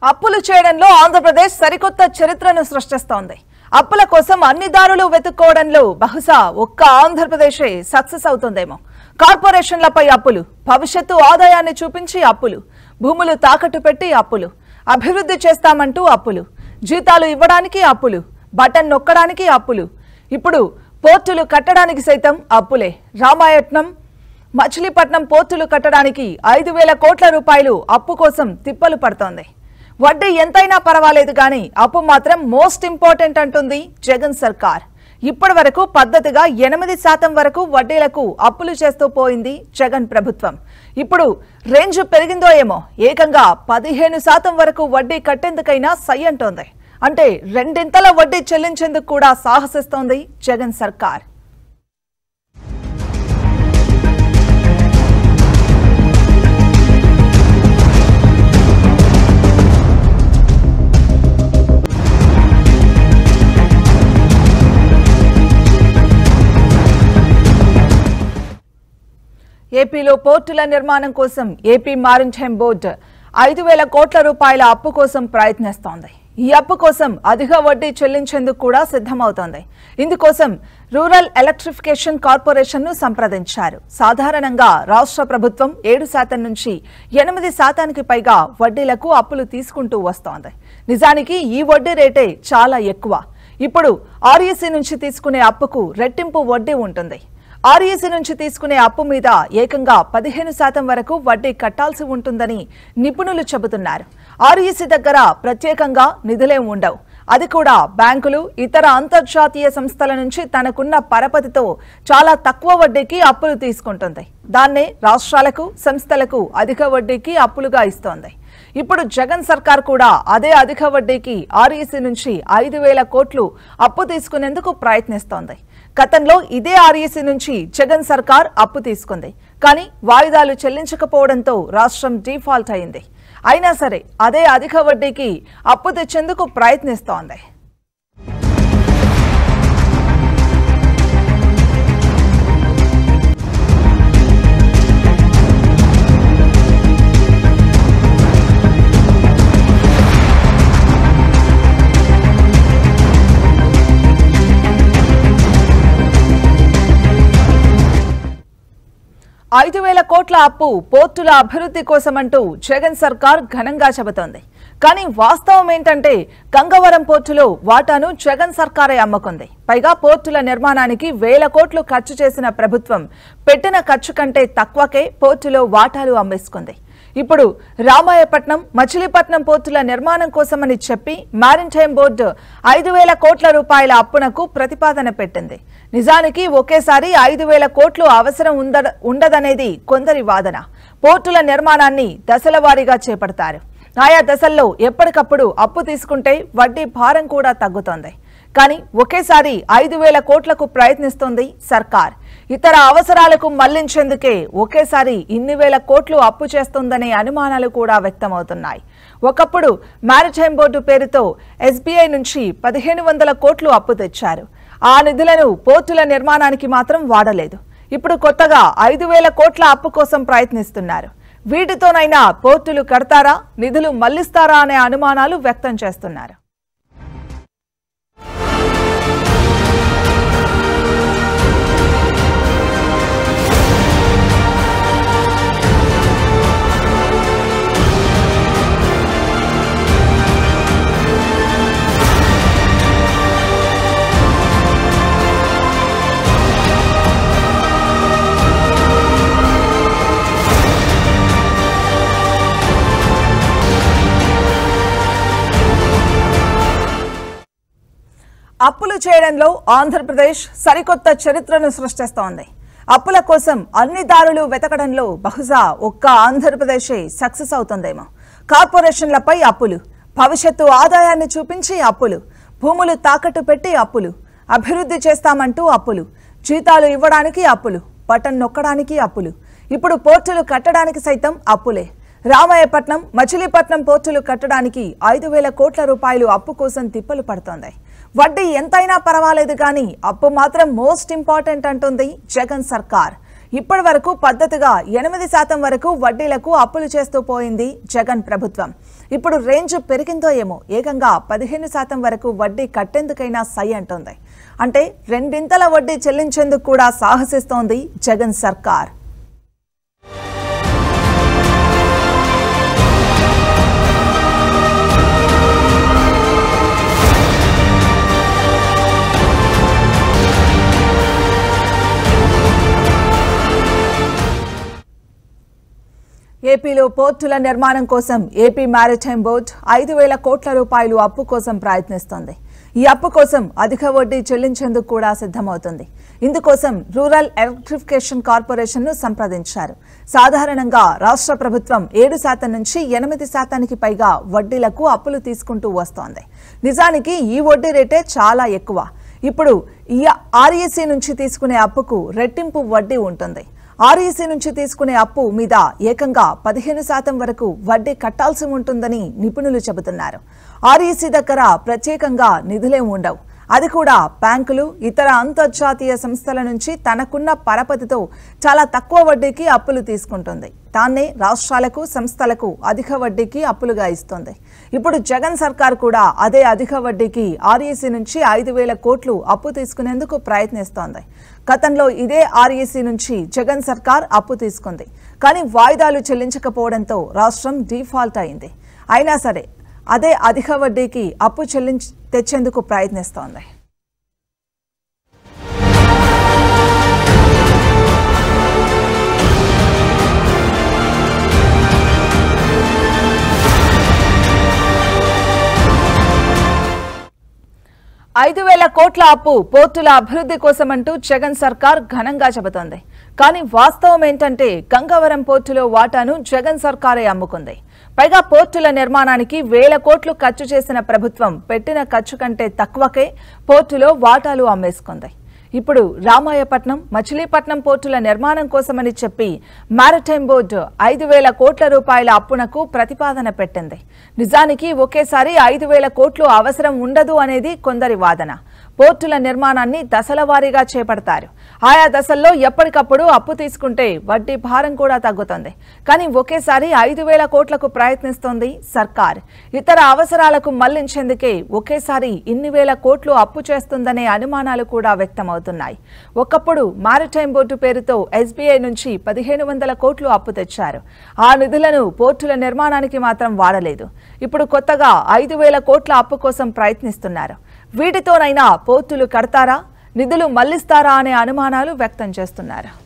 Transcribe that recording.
అప్పులు చేయడంలో ఆంధ్రప్రదేశ్ సరికొత్త చరిత్రను సృష్టిస్తోంది. అప్పుల కోసం అన్ని దారులు వెతుక్కోవడంలో బహుశా ఒక్క ఆంధ్రప్రదేశే సక్సెస్ అవుతుందేమో. కార్పొరేషన్లపై అప్పులు, భవిష్యత్తు ఆదాయాన్ని చూపించి అప్పులు, భూములు తాకట్టు పెట్టి అప్పులు, అభివృద్ధి చేస్తామంటూ అప్పులు, జీతాలు ఇవ్వడానికి అప్పులు, బటన్ నొక్కడానికి అప్పులు, ఇప్పుడు పోర్టులు కట్టడానికి సైతం అప్పులే. రామాయపట్నం, మచిలీపట్నం పోర్టులు కట్టడానికి 5,000 కోట్ల రూపాయలు అప్పు కోసం తిప్పలు పడుతోంది. వడ్డీ ఎంతైనా పర్వాలేదు కానీ అప్పు మాత్రం మోస్ట్ ఇంపార్టెంట్ అంటుంది జగన్ సర్కార్. ఇప్పటి వరకు పద్ధతిగా 8% వరకు వడ్డీలకు అప్పులు చేస్తూ పోయింది జగన్ ప్రభుత్వం. ఇప్పుడు రేంజ్ పెరిగిందో ఏమో, ఏకంగా 15% వరకు వడ్డీ కట్టేందుకైనా సై అంటోంది. అంటే రెండింతల వడ్డీ చెల్లించేందుకు కూడా సాహసిస్తోంది జగన్ సర్కార్. ఏపీలో పోర్టుల నిర్మాణం కోసం ఏపీ మారిటైమ్ బోర్డు 5,000 కోట్ల రూపాయల అప్పు కోసం ప్రయత్నిస్తోంది. ఈ అప్పు కోసం అధిక వడ్డీ చెల్లించేందుకు కూడా సిద్ధమవుతోంది. ఇందుకోసం రూరల్ ఎలక్ట్రిఫికేషన్ కార్పొరేషన్ ను సంప్రదించారు. సాధారణంగా రాష్ట్ర ప్రభుత్వం 7% నుంచి 8% పైగా వడ్డీలకు అప్పులు తీసుకుంటూ వస్తోంది. నిజానికి ఈ వడ్డీ రేటే చాలా ఎక్కువ. ఇప్పుడు ఆర్ఈసీ నుంచి తీసుకునే అప్పుకు రెట్టింపు వడ్డీ ఉంటుంది. ఆర్ఈసీ నుంచి తీసుకునే అప్పు మీద ఏకంగా 15% వరకు వడ్డీ కట్టాల్సి ఉంటుందని నిపుణులు చెబుతున్నారు. ఆర్ఈసీ దగ్గర ప్రత్యేకంగా నిధులేం ఉండవు. అది కూడా బ్యాంకులు, ఇతర అంతర్జాతీయ సంస్థల నుంచి తనకున్న పరపతితో చాలా తక్కువ వడ్డీకి అప్పులు తీసుకుంటుంది. దాన్నే రాష్ట్రాలకు, సంస్థలకు అధిక వడ్డీకి అప్పులుగా ఇస్తోంది. ఇప్పుడు జగన్ సర్కార్ కూడా అదే అధిక వడ్డీకి ఆర్ఈసీ నుంచి 5,000 కోట్లు అప్పు తీసుకునేందుకు ప్రయత్నిస్తోంది. గతంలో ఇదే ఆర్ఈసీ నుంచి జగన్ సర్కార్ అప్పు తీసుకుంది. కానీ వాయిదాలు చెల్లించకపోవడంతో రాష్ట్రం డిఫాల్ట్ అయింది. అయినా సరే అదే అధిక వడ్డీకి అప్పు తెచ్చేందుకు ప్రయత్నిస్తోంది. $5,000 కోట్ల అప్పు పోర్టుల అభివృద్ధి కోసమంటూ జగన్ సర్కార్ ఘనంగా చెబుతోంది. కానీ వాస్తవం ఏంటంటే గంగవరం పోర్టులో వాటాను జగన్ సర్కారే అమ్ముకుంది. పైగా పోర్టుల నిర్మాణానికి 1,000 కోట్లు ఖర్చు చేసిన ప్రభుత్వం పెట్టిన ఖర్చు కంటే తక్కువకే పోర్టులో వాటాలు అమ్మేసుకుంది. ఇప్పుడు రామాయపట్నం, మచిలీపట్నం పోర్టుల నిర్మాణం కోసమని చెప్పి మారిటైమ్ బోర్డు 5,000 కోట్ల రూపాయల అప్పునకు ప్రతిపాదన పెట్టింది. నిజానికి ఒకేసారి 5,000 కోట్లు అవసరం ఉండదనేది కొందరి వాదన. పోర్టుల నిర్మాణాన్ని దశల వారీగా చేపడతారు. ఆయా దశల్లో ఎప్పటికప్పుడు అప్పు తీసుకుంటే వడ్డీ భారం కూడా తగ్గుతోంది. కానీ ఒకేసారి 5,000 కోట్లకు ప్రయత్నిస్తోంది సర్కార్. ఇతర అవసరాలకు మళ్లించేందుకే ఒకేసారి ఇన్ని వేల కోట్లు అప్పు చేస్తోందనే అనుమానాలు కూడా వ్యక్తమవుతున్నాయి. ఒకప్పుడు మారిటైమ్ బోర్డు పేరుతో ఎస్బీఐ నుంచి 1,500 కోట్లు అప్పు తెచ్చారు. ఆ నిధులను పోర్టుల నిర్మాణానికి మాత్రం వాడలేదు. ఇప్పుడు కొత్తగా 5,000 కోట్ల అప్పు కోసం ప్రయత్నిస్తున్నారు. వీటితోనైనా పోర్టులు కడతారా, నిధులు మళ్లిస్తారా అనే అనుమానాలు వ్యక్తం చేస్తున్నారు. అప్పులు చేయడంలో ఆంధ్రప్రదేశ్ సరికొత్త చరిత్రను సృష్టిస్తోంది. అప్పుల కోసం అన్ని దారులు వెతకడంలో బహుశా ఒక్క ఆంధ్రప్రదేశే సక్సెస్ అవుతుందేమో. కార్పొరేషన్లపై అప్పులు, భవిష్యత్తు ఆదాయాన్ని చూపించి అప్పులు, భూములు తాకట్టు పెట్టి అప్పులు, అభివృద్ధి చేస్తామంటూ అప్పులు, జీతాలు ఇవ్వడానికి అప్పులు, బటన్ నొక్కడానికి అప్పులు, ఇప్పుడు పోర్టులు కట్టడానికి సైతం అప్పులే. రామాయపట్నం, మచిలీపట్నం పోర్టులు కట్టడానికి 5,000 కోట్ల రూపాయలు అప్పు కోసం తిప్పలు పడుతోంది. వడ్డీ ఎంతైనా పర్వాలేదు కానీ అప్పు మాత్రం మోస్ట్ ఇంపార్టెంట్ అంటుంది జగన్ సర్కార్. ఇప్పటి వరకు పద్ధతిగా 8% వరకు వడ్డీలకు అప్పులు చేస్తూ పోయింది జగన్ ప్రభుత్వం. ఇప్పుడు రేంజ్ పెరిగిందో ఏమో, ఏకంగా 15% వరకు వడ్డీ కట్టేందుకైనా సై అంటోంది. అంటే రెండింతల వడ్డీ చెల్లించేందుకు కూడా సాహసిస్తోంది జగన్ సర్కార్. ఏపీలో పోర్టుల నిర్మాణం కోసం ఏపీ మారిటైమ్ బోర్డు 5,000 కోట్ల రూపాయలు అప్పు కోసం ప్రయత్నిస్తోంది. ఈ అప్పు కోసం అధిక వడ్డీ చెల్లించేందుకు కూడా సిద్ధమవుతుంది. ఇందుకోసం రూరల్ ఎలక్ట్రిఫికేషన్ కార్పొరేషన్ ను సంప్రదించారు. సాధారణంగా రాష్ట్ర ప్రభుత్వం 7% నుంచి 8% పైగా వడ్డీలకు అప్పులు తీసుకుంటూ వస్తోంది. నిజానికి ఈ వడ్డీ రేటే చాలా ఎక్కువ. ఇప్పుడు ఈ ఆర్ఈసీ నుంచి తీసుకునే అప్పుకు రెట్టింపు వడ్డీ ఉంటుంది. ఆర్ఈసీ నుంచి తీసుకునే అప్పు మీద ఏకంగా 15% వరకు వడ్డీ కట్టాల్సి ఉంటుందని నిపుణులు చెబుతున్నారు. ఆర్ఈసీ దగ్గర ప్రత్యేకంగా నిధులే ఉండవు. అది కూడా బ్యాంకులు, ఇతర అంతర్జాతీయ సంస్థల నుంచి తనకున్న పరపతితో చాలా తక్కువ వడ్డీకి అప్పులు తీసుకుంటుంది. దాన్నే రాష్ట్రాలకు, సంస్థలకు అధిక వడ్డీకి అప్పులుగా ఇస్తుంది. ఇప్పుడు జగన్ సర్కార్ కూడా అదే అధిక వడ్డీకి ఆర్ఈసీ నుంచి 5,000 కోట్లు అప్పు తీసుకునేందుకు ప్రయత్నిస్తోంది. గతంలో ఇదే ఆర్ఈసీ నుంచి జగన్ సర్కార్ అప్పు తీసుకుంది. కానీ వాయిదాలు చెల్లించకపోవడంతో రాష్ట్రం డిఫాల్ట్ అయింది. అయినా సరే అదే అధిక వడ్డీకి అప్పు తెచ్చేందుకు ప్రయత్నిస్తోంది. $5,000 కోట్ల అప్పు పోర్టుల అభివృద్ధి కోసమంటూ జగన్ సర్కార్ ఘనంగా చెబుతోంది. కానీ వాస్తవం ఏంటంటే గంగవరం పోర్టులో వాటాను జగన్ సర్కారే అమ్ముకుంది. పైగా పోర్టుల నిర్మాణానికి 1,000 కోట్లు ఖర్చు చేసిన ప్రభుత్వం పెట్టిన ఖర్చు కంటే తక్కువకే పోర్టులో వాటాలు అమ్మేసుకుంది. ఇప్పుడు రామాయపట్నం, మచిలీపట్నం పోర్టుల నిర్మాణం కోసమని చెప్పి మారిటైమ్ బోర్డు 5,000 కోట్ల రూపాయల అప్పునకు ప్రతిపాదన పెట్టింది. నిజానికి ఒకేసారి 5,000 కోట్లు అవసరం ఉండదు అనేది కొందరి వాదన. పోర్టుల నిర్మాణాన్ని దశల వారీగా చేపడతారు. ఆయా దశల్లో ఎప్పటికప్పుడు అప్పు తీసుకుంటే వడ్డీ భారం కూడా తగ్గుతుంది. కానీ ఒకేసారి 5,000 కోట్లకు ప్రయత్నిస్తోంది సర్కార్. ఇతర అవసరాలకు మళ్లించేందుకే ఒకేసారి ఇన్ని వేల కోట్లు అప్పు చేస్తుందనే అనుమానాలు కూడా వ్యక్తమవుతున్నాయి. ఒకప్పుడు మారిటైమ్ బోర్డు పేరుతో ఎస్బీఐ నుంచి 1,500 కోట్లు అప్పు తెచ్చారు. ఆ నిధులను పోర్టుల నిర్మాణానికి మాత్రం వాడలేదు. ఇప్పుడు కొత్తగా 5,000 కోట్ల అప్పు కోసం ప్రయత్నిస్తున్నారు. వీటితోనైనా పోర్టులు కడతారా, నిధులు మళ్లిస్తారా అనే అనుమానాలు వ్యక్తం చేస్తున్నారు.